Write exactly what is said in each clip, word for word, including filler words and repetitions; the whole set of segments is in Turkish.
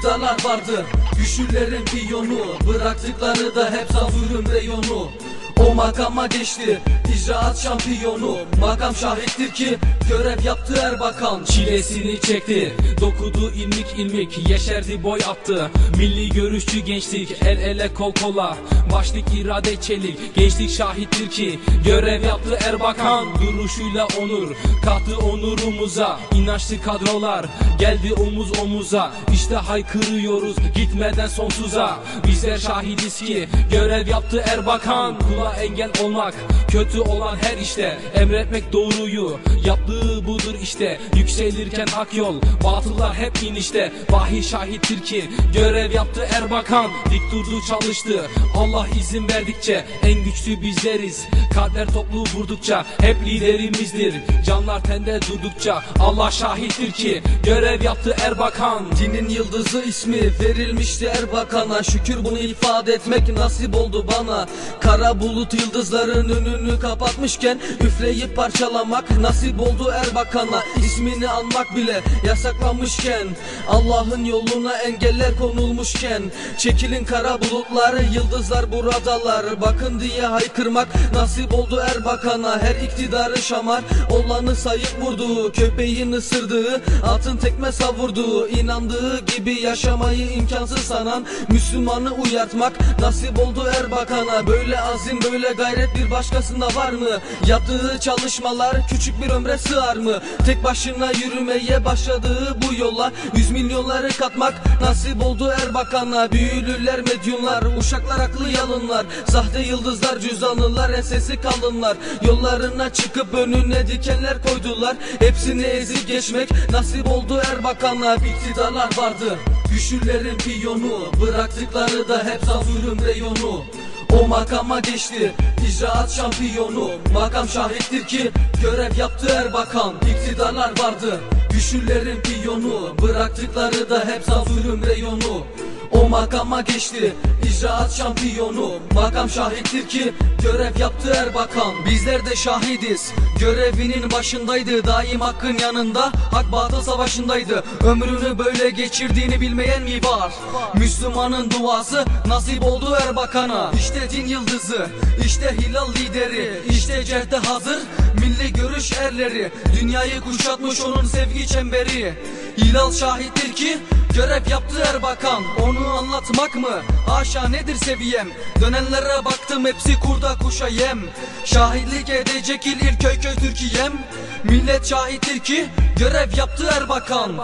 iktidarlar vardı, güçlülerin piyonu. Bıraktıkları da hep zulüm reyonu. O makama geçti icraat şampiyonu. Makam şahittir ki görev yaptı Erbakan. Çilesini çekti, dokudu ilmik ilmik, yeşerdi boy attı. Milli görüşçü gençlik, el ele kol kola. Başlık irade çelik, gençlik şahittir ki görev yaptı Erbakan. Duruşuyla onur, kattı onurumuza. İnançlı kadrolar geldi omuz omuza. İşte haykırıyoruz gitmeden sonsuza. Bizler şahidiz ki görev yaptı Erbakan. Kula engel olmak, kötü olan her işte, emretmek doğruyu, yaptığı budur işte. Yükselirken hak yol, batıllar hep inişte. Vahiy şahittir ki görev yaptı Erbakan. Dik durdu çalıştı, Allah izin verdikçe. En güçlü bizleriz, kalpler toplu vurdukça. Hep liderimizdir, canlar tende durdukça. Allah şahittir ki görev yaptı Erbakan. Dinin yıldızı ismi verilmişti Erbakan'a. Şükür bunu ifade etmek nasip oldu bana. Kara bulut yıldızların önünü kapatmışken üfleyip parçalamak nasip oldu Erbakan'a. İsmini anmak bile yasaklanmışken, Allah'ın yoluna engeller konulmuşken, çekilin kara bulutları, yıldızlar buradalar, bakın diye haykırmak nasip oldu Erbakan'a. Her iktidarı şamar olanı sayıp vurduğu, köpeğin ısırdığı, atın tekme savurduğu, inandığı gibi yaşamayı imkansız sanan Müslümanı uyartmak nasip oldu Erbakan'a. Böyle azim, böyle gayret bir başkasında var mı? Yaptığı çalışmalar küçük bir ömre sığar mı? Tek başına yürümeye başladığı bu yola yüz milyonları katmak nasip oldu Erbakan'a. Büyülüler, medyumlar, uşaklar aklı yalınlar, sahte yıldızlar, cüzdanlılar, ensesi kalınlar. Yollarına çıkıp önüne dikenler koydular. Hepsini ezip geçmek nasip oldu Erbakan'a. İktidarlar vardı, güçlülerin piyonu. Bıraktıkları da hep zulüm reyonu. O makama geçti icraat şampiyonu. Makam şahittir ki görev yaptı Erbakan. İktidarlar vardı, güçlülerin piyonu. Bıraktıkları da hep zulüm reyonu. O makama geçti icraat şampiyonu. Makam şahittir ki görev yaptı Erbakan. Bizler de şahidiz, görevinin başındaydı. Daim hakkın yanında, hak batıl savaşındaydı. Ömrünü böyle geçirdiğini bilmeyen mi var? Müslümanın duası nasip oldu Erbakan'a. İşte din yıldızı, işte hilal lideri, işte cehde hazır milli görüş erleri. Dünyayı kuşatmış onun sevgi çemberi. Hilal şahittir ki görev yaptı Erbakan. Onu anlatmak mı? Haşa, nedir seviyem? Dönenlere baktım, hepsi kurda kuşa yem. Şahitlik edecek il il köy köy Türkiye'm. Millet şahittir ki görev yaptı Erbakan.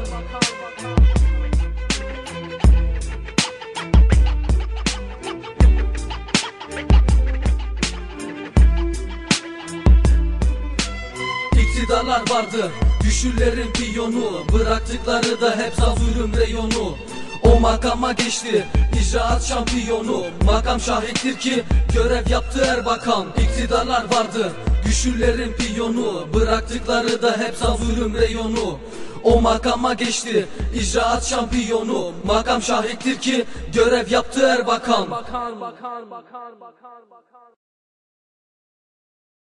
İktidarlar vardı, güçlülerin piyonu. Bıraktıkları da hep zulüm reyonu. O makama geçti icraat şampiyonu. Makam şahittir ki görev yaptı Erbakan. İktidarlar vardı, güçlülerin piyonu. Bıraktıkları da hep zulüm reyonu. O makama geçti icraat şampiyonu. Makam şahittir ki görev yaptı Erbakan.